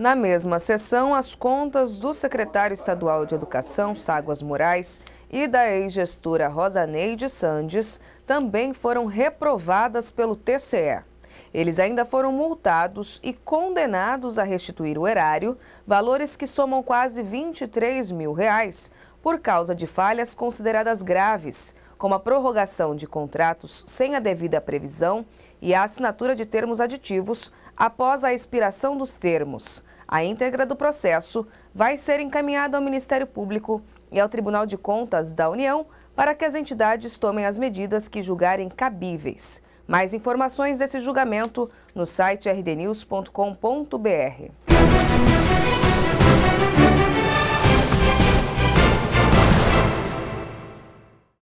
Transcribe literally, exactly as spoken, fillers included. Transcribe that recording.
Na mesma sessão, as contas do secretário estadual de Educação, Ságuas Moraes, e da ex-gestora Rosaneide Sandes também foram reprovadas pelo T C E. Eles ainda foram multados e condenados a restituir o erário, valores que somam quase vinte e três mil reais, por causa de falhas consideradas graves, como a prorrogação de contratos sem a devida previsão e a assinatura de termos aditivos após a expiração dos termos. A íntegra do processo vai ser encaminhada ao Ministério Público e ao Tribunal de Contas da União para que as entidades tomem as medidas que julgarem cabíveis. Mais informações desse julgamento no site r d news ponto com ponto b r.